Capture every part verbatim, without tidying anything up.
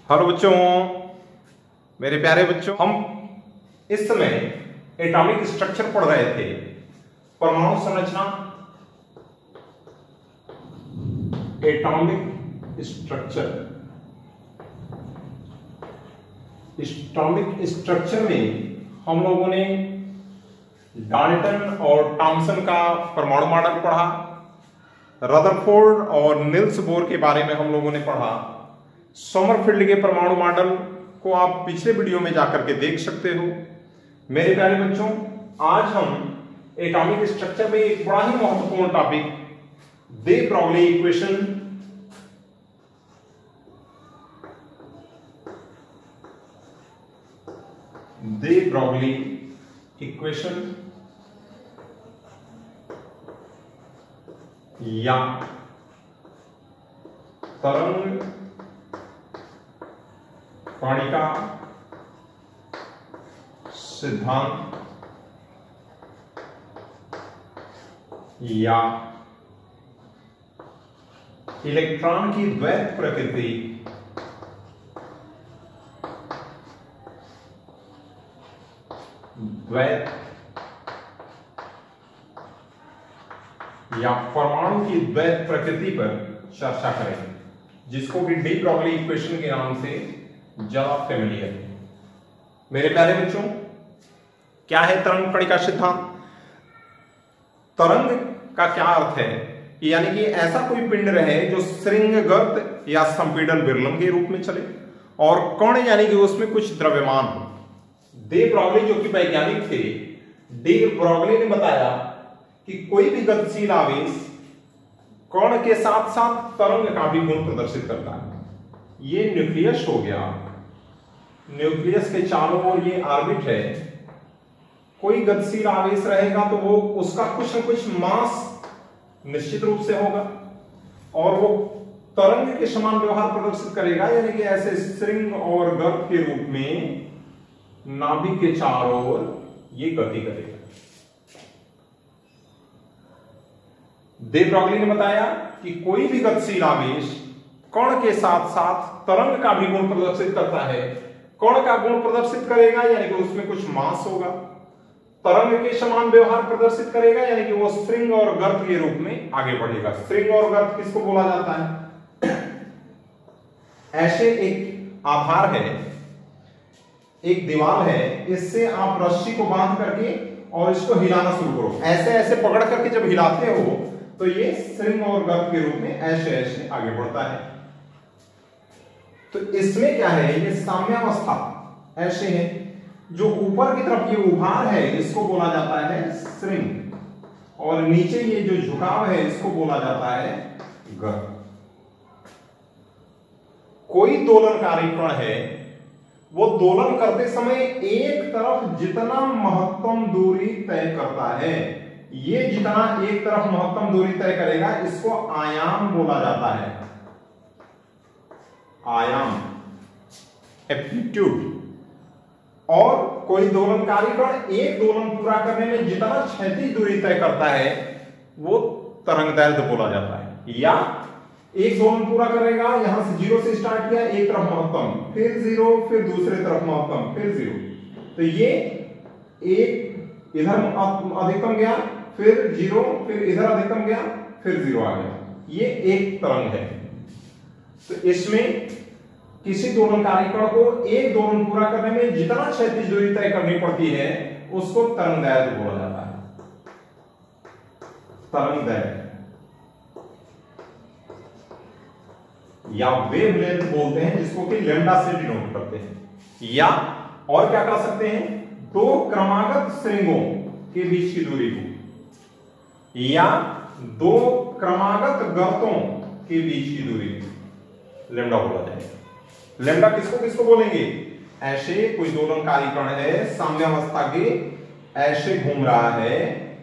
Hello बच्चों, मेरे प्यारे बच्चों, हम इस समय एटॉमिक स्ट्रक्चर पढ़ रहे थे। परमाणु संरचना, एटॉमिक स्ट्रक्चर। एटॉमिक स्ट्रक्चर में हम लोगों ने डाल्टन और थॉम्सन का परमाणु मॉडल पढ़ा। रदरफोर्ड और नील्स बोर के बारे में हम लोगों ने पढ़ा। सोमरफील्ड के परमाणु मॉडल को आप पिछले वीडियो में जाकर के देख सकते हो। मेरे प्यारे बच्चों, आज हम एटॉमिक स्ट्रक्चर में एक बड़ा ही महत्वपूर्ण topic de Broglie equation de Broglie equation या तरंग कणिका सिद्धांत या इलेक्ट्रॉन की द्वैत प्रकृति द्वैत या परमाणु की द्वैत प्रकृति पर चर्चा करेंगे, जिसको कि डी ब्रॉगली इक्वेशन के नाम से ज्यादा फेमिलियर है। मेरे प्यारे बच्चों, क्या है तरंग कणिका सिद्धांत? तरंग का क्या अर्थ है? यानी कि ऐसा कोई पिंड रहे जो श्रृंगगत या संपीड़न विरलन के रूप में चले, और कण यानी कि उसमें कुछ द्रव्यमान हो। डे ब्रॉगली जो कि वैज्ञानिक थे, डे ब्रॉगली ने बताया कि कोई भी गतिशील आवेश कण के साथ साथ तरंग का भी गुण प्रदर्शित करता है। ये न्यूक्लियस हो गया, न्यूक्लियस के चारों ओर ये ऑर्बिट है। कोई गतिशील आवेश रहेगा तो वो उसका कुछ न कुछ मास निश्चित रूप से होगा, और वो तरंग के समान व्यवहार प्रदर्शित करेगा। यानी कि ऐसे श्रृंग और गर्त के रूप में नाभिक के चारों ओर ये गति करेगा। डे ब्रॉगली ने बताया कि कोई भी गतिशील आवेश कण के साथ साथ तरंग का भी गुण प्रदर्शित करता है। कण का गुण प्रदर्शित करेगा यानी कि उसमें कुछ मास होगा, तरंग के समान व्यवहार प्रदर्शित करेगा यानी कि वो श्रृंग और गर्त के रूप में आगे बढ़ेगा। श्रृंग और गर्त किसको बोला जाता है? ऐसे एक आधार है, एक दीवार है, इससे आप रस्सी को बांध करके और इसको हिलाना शुरू करो। ऐसे ऐसे पकड़ करके जब हिलाते हो तो ये श्रृंग और गर्त के रूप में ऐसे ऐसे आगे बढ़ता है। तो इसमें क्या है, ये साम्यावस्था ऐसे है। जो ऊपर की तरफ ये उभार है इसको बोला जाता है श्रृंग, और नीचे ये जो झुकाव है इसको बोला जाता है गर्त। कोई दोलनकारी कण है, वो दोलन करते समय एक तरफ जितना महत्तम दूरी तय करता है, ये जितना एक तरफ महत्तम दूरी तय करेगा इसको आयाम बोला जाता है। आयाम, एप्टीट्यूड। और कोई दोलनकारी कण एक दोलन पूरा करने में जितना क्षैतिज दूरी तय करता है वो तरंगदैर्घ्य बोला जाता है। या एक दोलन पूरा करेगा, यहां से जीरो से स्टार्ट किया, एक तरफ महत्तम, फिर जीरो, फिर दूसरे तरफ महत्तम, फिर जीरो। तो ये एक इधर अधिकतम गया, फिर जीरो, फिर इधर अधिकतम गया, फिर जीरो आ गया। ये एक तरंग है। तो इसमें किसी दोलनकारी कण को एक दोलन पूरा करने में जितना क्षैतिज दूरी तय करनी पड़ती है उसको तरंगदैर्घ्य बोला जाता है। तरंगदैर्घ्य या वेवलेंथ बोलते हैं, जिसको कि लैम्डा से डिनोट करते हैं। या और क्या कह सकते हैं, दो क्रमागत श्रृंगों के बीच की दूरी को, या दो क्रमागत गर्तों के बीच की दूरी को लैम्डा बोला जाएगा। लैम्डा किसको किसको बोलेंगे? ऐसे कोई दोलनकारी कण है, साम्यावस्था के ऐसे घूम रहा है,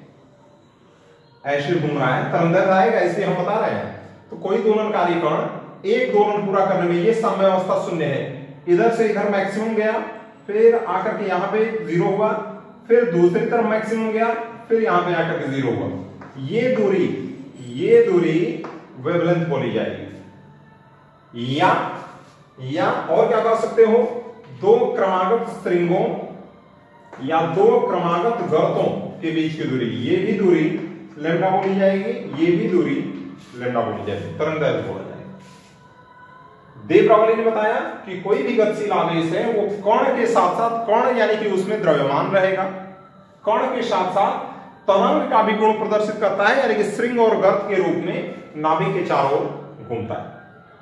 ऐसे घूम रहा है, तरंगदैर्घ्य आएगा, इसलिए हम बता रहे हैं। तो कोई दोलनकारी कण एक दोलन पूरा करने में, ये साम्यावस्था शून्य है, इधर से इधर मैक्सिमम गया, फिर आकर के यहां पे जीरो हुआ, फिर दूसरी तरफ मैक्सिमम गया, फिर यहां पे आकर के जीरो हुआ। ये दूरी ये दूरी वेवलेंथ बोली जाएगी। या या और क्या कर सकते हो, दो क्रमागत स्ट्रिंगों या दो क्रमागत गर्तों के बीच की दूरी, ये भी दूरी लैम्डा बोली जाएगी, ये भी दूरी लैम्डा बोली जाएगी, तरंग दैर्ध्य बोला जाएगा। दे ब्रॉगली ने बताया कि कोई भी गतिशील आवेश है वो कण के साथ साथ कण यानी कि उसमें द्रव्यमान रहेगा, कण के साथ साथ तरंग का भी गुण प्रदर्शित करता है, यानी कि स्ट्रिंग और गर्त के रूप में नाभिक के चारों ओर घूमता है।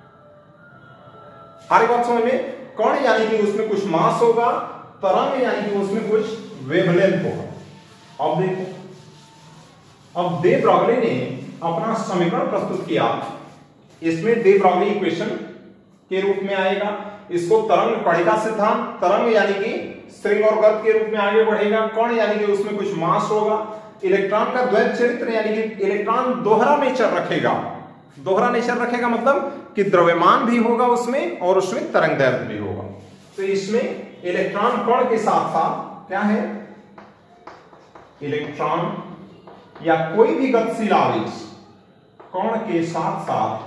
हर बात समझ में, कण यानी कि उसमें कुछ मास होगा, तरंग यानी कि उसमें कुछ वेवलेंथ होगा। अब देखो, अब दे ब्रॉगली ने अपना समीकरण प्रस्तुत किया, इसमें दे ब्रॉगली इक्वेशन के रूप में आएगा, इसको तरंग कणिका सिद्धांत, तरंग यानी कि स्ट्रिंग और गर्त के रूप में आगे बढ़ेगा, कण यानी कि उसमें कुछ मास होगा, इलेक्ट्रॉन का द्वैत चरित्र यानी कि इलेक्ट्रॉन दोहरा नेचर रखेगा, दोहरा नेचर रखेगा मतलब कि द्रव्यमान भी होगा उसमें और उसमें तरंग दैर्ध्य भी होगा। तो इसमें इलेक्ट्रॉन कण के साथ साथ क्या है, इलेक्ट्रॉन या कोई भी गतिशील आवेश कण के साथ साथ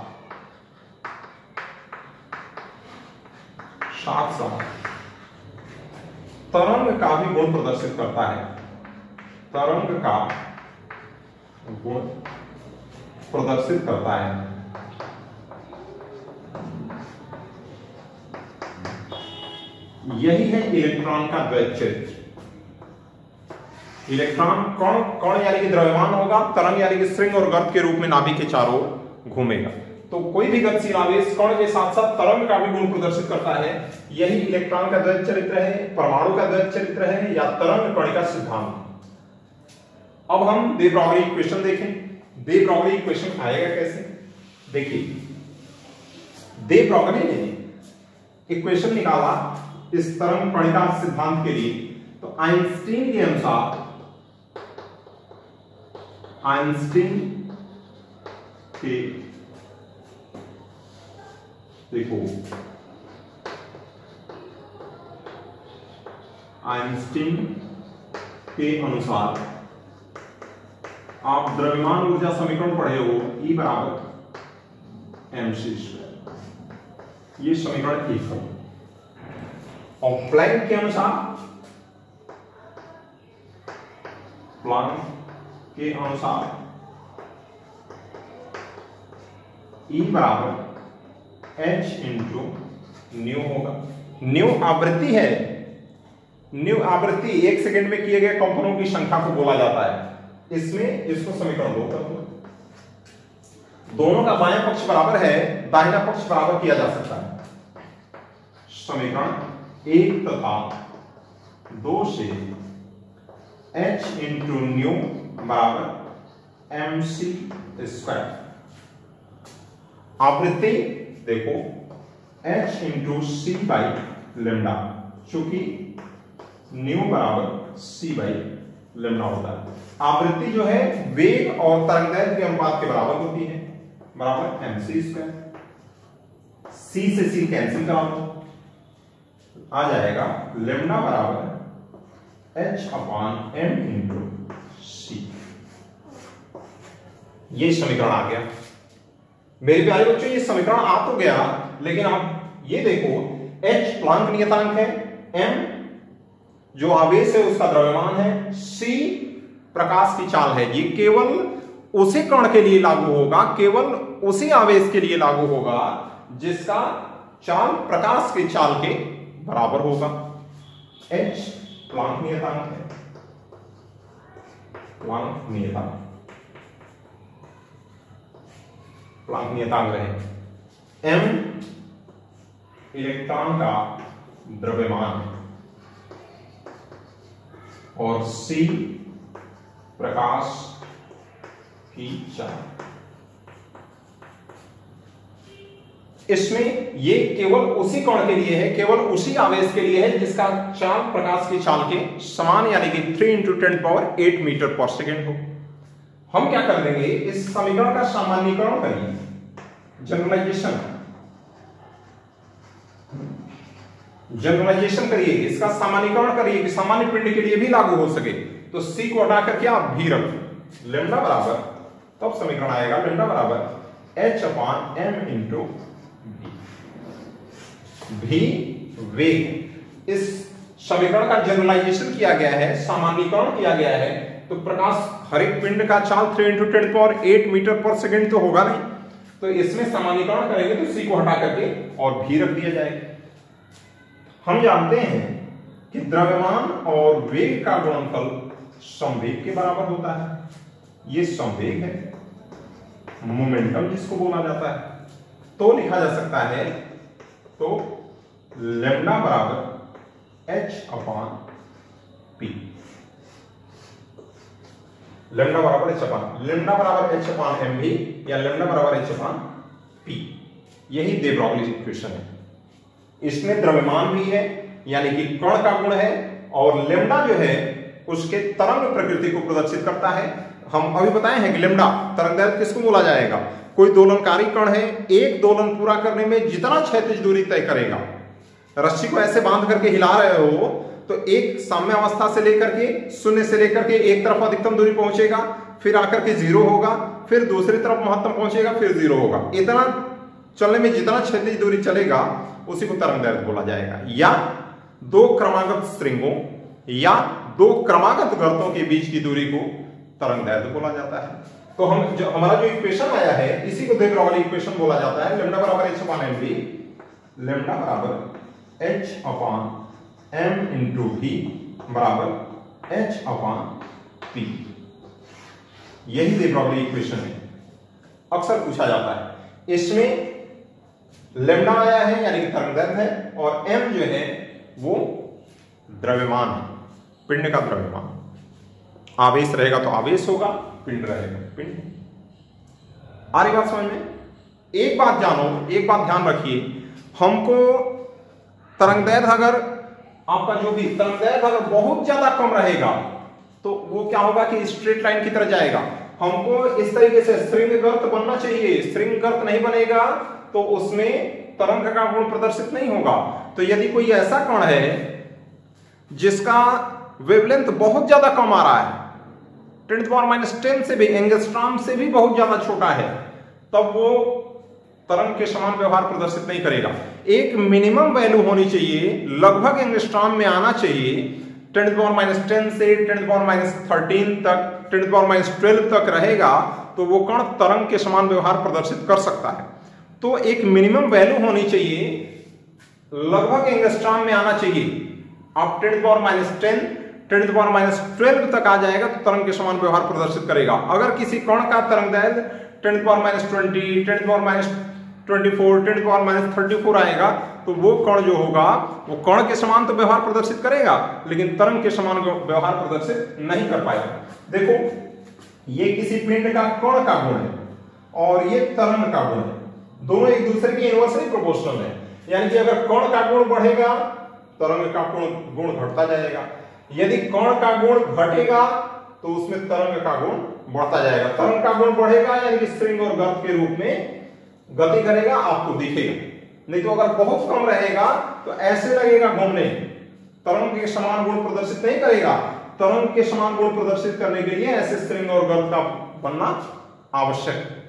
साथ साथ तरंग का भी गुण प्रदर्शित करता है, तरंग का गुण प्रदर्शित करता है। यही है इलेक्ट्रॉन का द्वैत चरित्र। इलेक्ट्रॉन कण कण यानी कि द्रव्यमान होगा, तरंग यानी कि स्ट्रिंग और गर्त के रूप में नाभिक के चारों ओर घूमेगा। तो कोई भी गतिशील आवेश कण के साथ साथ तरंग का भी गुण प्रदर्शित करता है, यही इलेक्ट्रॉन का द्वैत चरित्र है, परमाणु का द्वैत चरित्र है या तरंग कणिका सिद्धांत। अब हम दे ब्रॉगली इक्वेशन देखें। दे ब्रॉगली इक्वेशन आएगा कैसे, देखिए दे ब्रॉगली ने इक्वेशन निकाला इस तरंग कणिका सिद्धांत के लिए। तो आइंस्टीन के अनुसार, आइंस्टीन के देखो आइंस्टीन के अनुसार, आप द्रव्यमान ऊर्जा समीकरण पढ़े हो, E बराबर एम सी स्क्वायर, ये समीकरण एक है। और प्लैंक के अनुसार, प्लैंक के अनुसार E बराबर H इंटू न्यू होगा। न्यू आवृत्ति है, न्यू आवृत्ति एक सेकंड में किए गए कंपनों की संख्या को बोला जाता है। इसमें इसको समीकरण दो कर दो, दोनों का बायां पक्ष बराबर है, दाहिना पक्ष बराबर किया जा सकता है। समीकरण एक तथा दो से H इंटू न्यू बराबर एम सी स्क्वायर, आवृत्ति देखो H into C by lambda, चूंकि न्यू बराबर सी बाई लेमडा होता है। आवृत्ति जो है वेग और तरंगदैर्ध्य के अनुपात के बराबर होती है, बराबर एम सी स्क्वायर। सी से सी कैंसिल करा दो, आ जाएगा लेमडा बराबर H upon M into C. ये समीकरण आ गया मेरे प्यारे बच्चों। ये समीकरण आ तो गया, लेकिन आप ये देखो H प्लांक नियतांक है, M जो आवेश है उसका द्रव्यमान है, C प्रकाश की चाल है। ये केवल उसी कण के लिए लागू होगा, केवल उसी आवेश के लिए लागू होगा जिसका चाल प्रकाश की चाल के बराबर होगा। H प्लांक नियतांक है, प्लांक नियतांक, प्लांक नियतांक रहे। M इलेक्ट्रॉन का द्रव्यमान और C प्रकाश की चाल। इसमें ये केवल उसी कण के लिए है, केवल उसी आवेश के लिए है जिसका चाल प्रकाश की चाल के समान, यानी कि three into ten power eight metre पर सेकेंड हो। हम क्या कर देंगे, इस समीकरण का सामान्यीकरण करिए, जनरलाइजेशन जनरलाइजेशन करिए, इसका सामान्यीकरण करिए कि सामान्य पिंड के लिए भी लागू हो सके। तो C को हटा करके आप भी रखिए, लेमडा बराबर, तब समीकरण आएगा लेमडा बराबर H upon M into B. भी वेग। इस समीकरण का जनरलाइजेशन किया गया है, सामान्यीकरण किया गया है। तो प्रकाश हर एक पिंड का चाल three into ten power eight metre पर सेकेंड तो होगा नहीं, तो इसमें सामान्यीकरण करेंगे तो सी को हटा करके और भी रख दिया जाएगा। हम जानते हैं कि द्रव्यमान और वेग का गुणनफल संवेग के बराबर होता है। ये संवेग है, मोमेंटम जिसको बोला जाता है। तो लिखा जा सकता है, तो लेम्डा बराबर एच अपॉन पी, लेम्डा बराबर एच अपॉन लेम्डा बराबर एच अपॉन एम भी या लेम्डा बराबर एच अपॉन पी, यही दे ब्रॉगली इक्वेशन है। इसमें द्रव्यमान भी है यानी कि कण का गुण है, और लेम्डा जो है उसके तरंग प्रकृति को प्रदर्शित करता है। हम अभी बताए हैं कि लेम्डा तरंगदैर्घ्य किसको बोला जाएगा? कोई दोलनकारी कण है, एक दोलन पूरा करने में जितना क्षैतिज दूरी तय करेगा, रस्सी को ऐसे बांध करके हिला रहे हो तो एक साम्य अवस्था से लेकर के शून्य से लेकर के एक तरफ अधिकतम दूरी पहुंचेगा, फिर आकर के जीरो होगा, फिर दूसरी तरफ महत्तम पहुंचेगा, फिर जीरो होगा। इतना चलने में जितना क्षैतिज दूरी चलेगा उसी को तरंगदैर्घ्य बोला जाएगा। या दो क्रमागत स्ट्रिंगों या दो क्रमागत गर्तों के बीच की दूरी को तरंगदैर्घ्य बोला जाता है। तो हम जो हमारा जो इक्वेशन आया है इसी को दे ब्रॉगली इक्वेशन बोला जाता है। लेम्डा बराबर एच अपॉन एम भी, लेम्डा बराबर एच अपॉन एम इंटू भी बराबर एच अपॉन पी, यही दे ब्रॉगली इक्वेशन है। अक्सर पूछा जाता है, इसमें लेम्डा आया है यानी कि तरंगदैर्घ्य है, और एम जो है वो द्रव्यमान है, पिंड का द्रव्यमान। आवेश रहेगा तो आवेश होगा, पिंड रहेगा पिंड। आ रही बात समझ में? एक बात जानो, एक बात ध्यान रखिए, हमको तरंगदैर्घ्य अगर आपका जो भी तरंगदैर्घ्य अगर बहुत ज्यादा कम रहेगा तो वो क्या होगा कि स्ट्रेट लाइन की तरह जाएगा। हमको इस तरीके से स्ट्रिंग गर्त बनना चाहिए। स्ट्रिंग गर्त नहीं बनेगा तो उसमें तरंग का गुण प्रदर्शित नहीं होगा। तो यदि कोई ऐसा कण है जिसका वेवलेंथ बहुत ज्यादा कम आ रहा है, ten to the power minus ten से भी, एंगस्ट्रॉम से भी बहुत ज्यादा छोटा है, तब वो तरंग के समान व्यवहार प्रदर्शित नहीं करेगा। एक मिनिमम वैल्यू होनी चाहिए, लगभग एंगस्ट्रॉम में आना चाहिए। Ten to the power minus ten से ten to the power minus thirteen तक, ten to the power minus twelve तक रहेगा तो वो कण तरंग के समान व्यवहार प्रदर्शित कर सकता है। तो एक मिनिमम वैल्यू होनी चाहिए, लगभग एंगस्ट्रॉम में आना चाहिए। आप ten to the power minus ten, ten to the power minus twelve तक आ जाएगा तो तरंग के समान व्यवहार प्रदर्शित करेगा। अगर किसी कण का तरंगदैर्घ्य ten to the power minus twenty, ten to the power minus twenty four, ten to the power minus thirty four आएगा तो वो कण जो होगा वो कण के समान तो व्यवहार प्रदर्शित करेगा लेकिन तरंग के समान व्यवहार प्रदर्शित नहीं कर पाएगा। देखो, ये किसी पिंड का कण का गुण है और ये तरंग का गुण है, दोनों एक दूसरे के इनवर्सली प्रोपोर्शनल है। यानी कि अगर कण का गुण बढ़ेगा तरंग का गुण घटता जाएगा, यदि कण का गुण घटेगा तो उसमें तरंग का गुण बढ़ता जाएगा। तरंग का गुण बढ़ेगा यानी कि स्ट्रिंग और गर्त के रूप में गति करेगा, आपको दिखेगा। नहीं तो अगर बहुत कम रहेगा तो ऐसे लगेगा घूमने, तरंग के समान गुण प्रदर्शित नहीं करेगा। तरंग के समान गुण प्रदर्शित करने के लिए ऐसे स्ट्रिंग और गर्त का बनना आवश्यक है।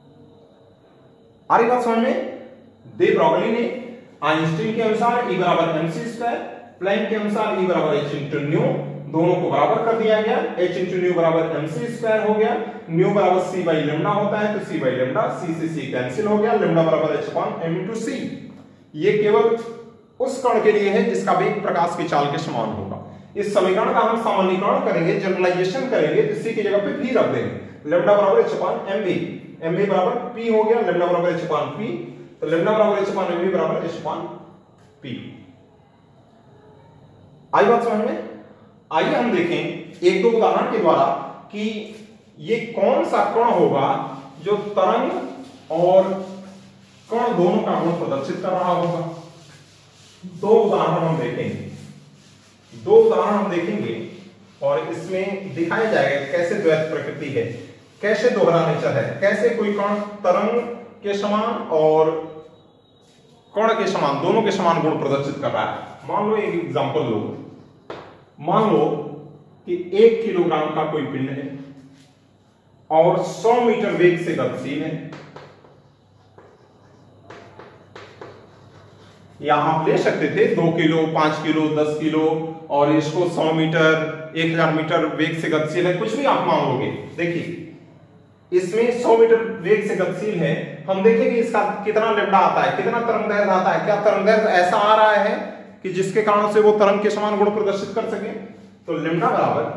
आ रही बात समझ में? दे ब्रॉगली ने आइंस्टीन के अनुसार E बराबर एम सी स्क्वायर, प्लैंक के अनुसार E बराबर एच इंटू न्यू, दोनों को बराबर कर दिया गया। h इंटू न्यू बराबर एम सी स्क्वायर हो गया, न्यू बराबर c बाई लेम्डा होता है तो c बाई लेम्डा, c से c कैंसिल हो गया, लेम्डा बराबर h upon m into c। ये केवल उस कण के लिए है जिसका वेग प्रकाश की चाल के समान होगा। इस समीकरण का हम सामान्यीकरण करेंगे, जनरलाइजेशन करेंगे तो c की जगह पे v रख देंगे। लेम्डा बराबर h अपॉन mv, mv बराबर p हो गया, लेम्डा बराबर h अपॉन p, तो लेम्डा बराबर h अपॉन mv बराबर h अपॉन p। आई बात समझ में? आइए हम देखें एक दो उदाहरण के द्वारा कि ये कौन सा कण होगा जो तरंग और कण दोनों का गुण प्रदर्शित कर रहा होगा। दो उदाहरण हम देखेंगे, दो उदाहरण हम देखेंगे और इसमें दिखाया जाएगा कैसे द्वैत प्रकृति है, कैसे दोहरा नेचर है, कैसे कोई कण तरंग के समान और कण के समान, दोनों के समान गुण प्रदर्शित कर रहा है। मान लो एक एग्जांपल लो, मान लो कि एक किलोग्राम का कोई पिंड है और सौ मीटर वेग से गतिशील है। या आप ले सकते थे दो किलो, पांच किलो, दस किलो, और इसको सौ मीटर, एक हजार मीटर वेग से गतिशील है, कुछ भी आप मान लोगे। देखिए इसमें सौ मीटर वेग से गतिशील है, हम देखेंगे इसका कितना लेमडा आता है, कितना तरंगदैर्घ्य आता है, क्या तरंगदैर्घ्य ऐसा आ रहा है कि जिसके कारण से वो तरंग के समान गुण प्रदर्शित कर सके। तो लेमडा बराबर,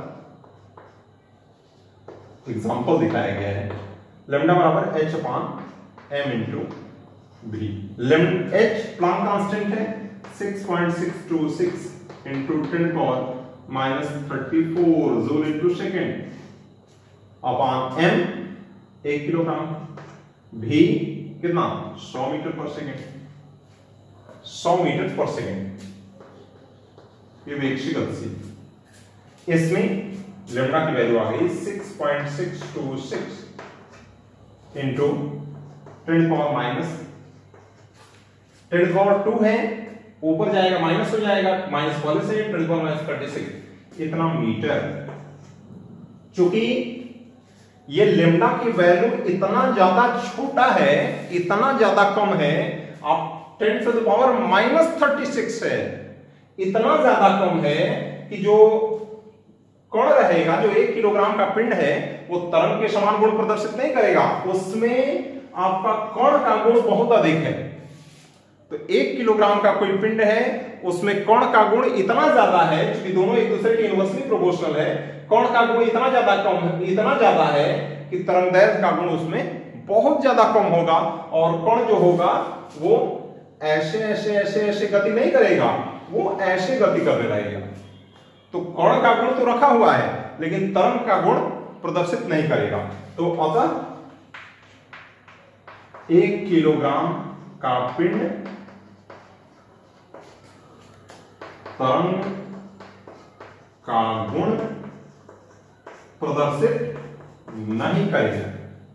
एग्जांपल दिखाया गया है, लेमडा बराबर H upon M into B. Lambda H Planck constant है six point six two six into ten power minus thirty four joule into second upon M एक किलोग्राम, भी कितना सौ मीटर पर सेकेंड, सौ मीटर पर सेकेंड, ये वेग से गतिशील। इसमें लेमडा की वैल्यू आ गई six point six two six into ten power minus ten power two है, ऊपर जाएगा माइनस हो जाएगा, माइनस वाले से ten power minus thirty six, इतना मीटर। चूंकि ये लेमडा की वैल्यू इतना ज्यादा छोटा है, इतना ज्यादा कम है, आप ten to the power minus thirty six है, इतना ज्यादा कम है कि जो कण रहेगा, जो एक किलोग्राम का पिंड है, वो तरंग के समान गुण प्रदर्शित नहीं करेगा, उसमें आपका कण का गुण बहुत अधिक है। तो एक किलोग्राम का कोई पिंड है, उसमें कण का गुण इतना ज्यादा है, क्योंकि दोनों एक दूसरे के इनवर्सली प्रोपोर्शनल है, कण का गुण इतना ज्यादा कम है, इतना ज्यादा है कि तरंगदैर्घ्य का गुण उसमें बहुत ज्यादा कम होगा, और कण जो होगा वो ऐसे ऐसे ऐसे ऐसे गति नहीं करेगा, वो ऐसे गति करने लगेगा। तो कण का गुण तो रखा हुआ है, लेकिन तरंग का गुण प्रदर्शित नहीं करेगा। तो अतः एक किलोग्राम का पिंड तरंग का गुण प्रदर्शित नहीं करेगा।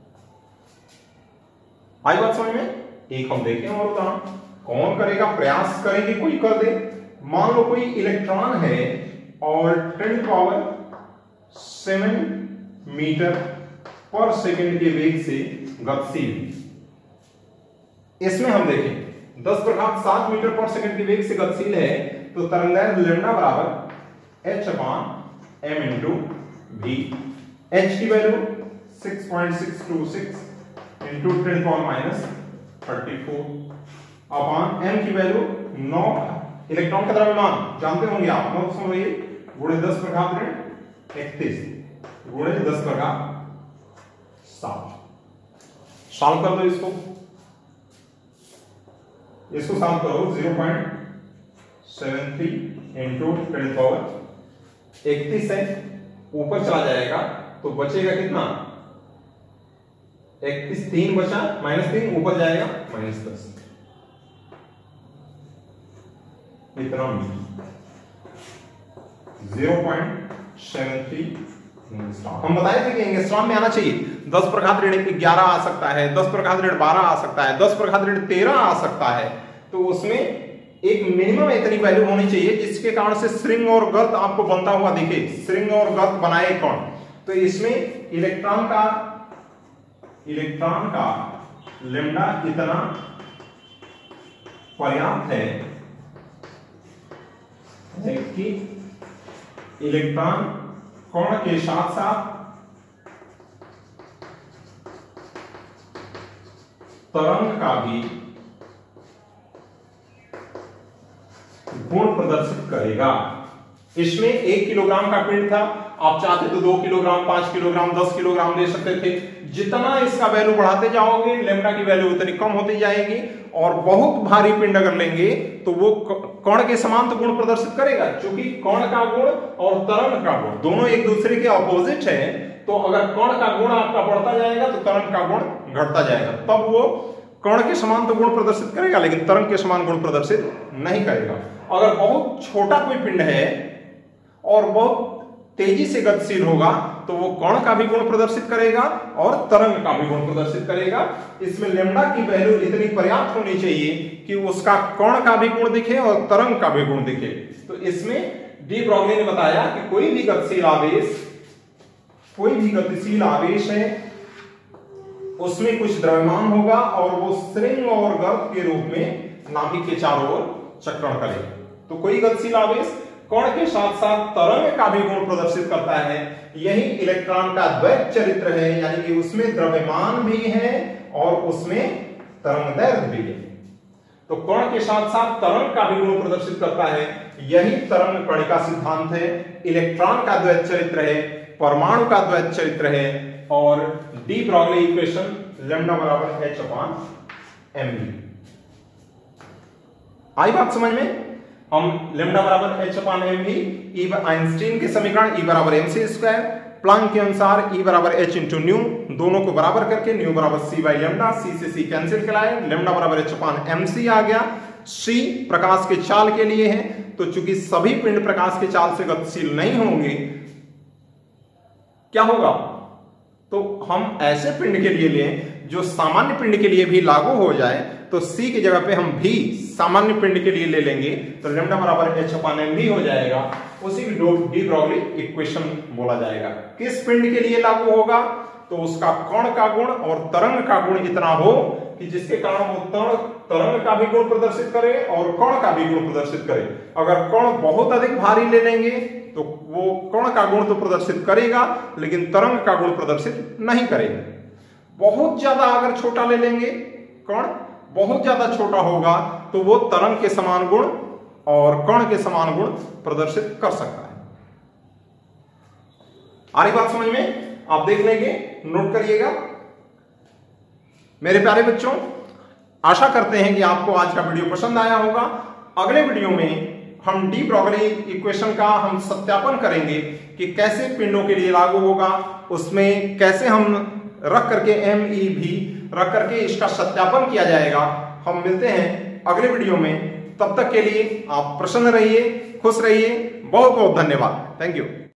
आई बात समझ में? एक हम देखें और उदाहरण, कौन करेगा, प्रयास करेंगे कोई कर दे। मान लो कोई इलेक्ट्रॉन है और टेन पावर सेवन मीटर पर सेकंड के वेग से गतिशील। इसमें हम देखें दस प्रघात सात मीटर पर सेकंड के वेग से गतिशील है, तो तरंगदैर्घ्य लेमडा बराबर एच अपान एम इंटू भी। एच की value six point six two six into ten power minus thirty four upon M की वैल्यू नौ, इलेक्ट्रॉन का द्रव्यमान जानते होंगे आप, नौ समझिए गुणे दस प्रघात ऋण इकतीस गुणे दस प्रघात सात। सॉल्व कर दो इसको, इसको सॉल्व करो, zero point seven three into ten power इकतीस है, ऊपर चला जाएगा तो बचेगा कितना, इकतीस, तीन बचा, माइनस तीन, ऊपर जाएगा माइनस दस, इतना जीरो पॉइंट सेवन थ्री। हम बताए थे कि एंगस्ट्रॉम में आना चाहिए, दस प्रघात ऋण ग्यारह आ सकता है, दस प्रघात ऋण बारह आ सकता है, दस प्रघात ऋण तेरह आ सकता है। तो उसमें एक मिनिमम इतनी वैल्यू होनी चाहिए जिसके कारण से श्रृंग और गर्त आपको बनता हुआ दिखे, श्रृंग और गर्त बनाए कौन। तो इसमें इलेक्ट्रॉन का इलेक्ट्रॉन का लेमडा इतना पर्याप्त है कि इलेक्ट्रॉन कण के साथ साथ तरंग का भी गुण प्रदर्शित करेगा। इसमें एक किलोग्राम का पिंड था, आप चाहते तो दो किलोग्राम, पांच किलोग्राम, दस किलोग्राम ले सकते थे। जितना इसका वैल्यू बढ़ाते जाओगे लेमडा की वैल्यू उतनी कम होती जाएगी, और बहुत भारी पिंड अगर लेंगे तो वो कण के समान तो गुण प्रदर्शित करेगा, क्योंकि कण का गुण और तरंग का गुण दोनों एक दूसरे के ऑपोजिट है। तो अगर कण का गुण आपका बढ़ता जाएगा तो तरंग का गुण घटता जाएगा, तब वो कण के समान तो गुण प्रदर्शित करेगा लेकिन तरंग के समान गुण प्रदर्शित नहीं करेगा। अगर बहुत छोटा कोई पिंड है और बहुत तेजी से गतिशील होगा तो वो कण का भी गुण प्रदर्शित करेगा और तरंग का भी गुण प्रदर्शित करेगा। इसमें लेमडा की वैल्यू इतनी पर्याप्त होनी चाहिए कि उसका कण का भी गुण दिखे और तरंग का भी गुण दिखे। तो इसमें डी ब्रॉगली ने बताया कि कोई भी गतिशील आवेश कोई भी गतिशील आवेश है उसमें कुछ द्रव्यमान होगा और वो श्रृंग और गर्त के रूप में नाभिक के चारों ओर चक्रण करे। तो कोई गतिशील आवेश कण के साथ साथ तरंग का भी गुण प्रदर्शित करता है। यही इलेक्ट्रॉन का द्वैत चरित्र है, यानी कि उसमें द्रव्यमान भी है और उसमें तरंगदैर्घ्य भी है। तो कण के साथ साथ तरंग का भी गुण प्रदर्शित करता है। यही तरंग कणिका सिद्धांत है। इलेक्ट्रॉन का द्वैत चरित्र है, परमाणु का द्वैत चरित्र है और डी ब्रॉगली इक्वेशन लैम्डा बराबर एच अपान एम बी। आई बात समझ में? हम लैम्डा बराबर H upon M B, E Einstein के समीकरण ई बराबर एम सी स्क्वायर, प्लांक के अनुसार ई बराबर एच इंटू न्यू, दोनों को बराबर करके न्यू बराबर सी बाई लैम्डा, सी से सी कैंसिल कराए, लैम्डा बराबर एच अपान एम सी आ गया। सी प्रकाश के चाल के लिए है, तो चूंकि सभी पिंड प्रकाश के चाल से गतिशील नहीं होंगे, क्या होगा? तो हम ऐसे पिंड के लिए लें जो सामान्य पिंड के लिए भी लागू हो जाए, तो C की जगह पे हम भी सामान्य पिंड के लिए ले लेंगे, तो लैम्डा बराबर एच अपान एम भी हो जाएगा। उसी को डी ब्रॉगली इक्वेशन बोला जाएगा। किस पिंड के लिए लागू होगा? तो उसका कण का गुण और तरंग का गुण इतना हो कि जिसके कारण वो तरंग का भी गुण प्रदर्शित करे और कण का भी गुण प्रदर्शित करे। अगर कण बहुत अधिक भारी ले लेंगे तो वो कण का गुण तो प्रदर्शित करेगा, लेकिन तरंग का गुण प्रदर्शित नहीं करेगा। बहुत ज्यादा अगर छोटा ले लेंगे, कण बहुत ज्यादा छोटा होगा, तो वो तरंग के समान गुण और कण के समान गुण प्रदर्शित कर सकता है। आ रही बात समझ में? आप देख लेंगे, नोट करिएगा। मेरे प्यारे बच्चों, आशा करते हैं कि आपको आज का वीडियो पसंद आया होगा। अगले वीडियो में हम डी ब्रॉगली इक्वेशन का हम सत्यापन करेंगे कि कैसे पिंडों के लिए लागू होगा, उसमें कैसे हम रख करके एम ई भी रख करके इसका सत्यापन किया जाएगा। हम मिलते हैं अगले वीडियो में, तब तक के लिए आप प्रसन्न रहिए, खुश रहिए। बहुत बहुत धन्यवाद। Thank you.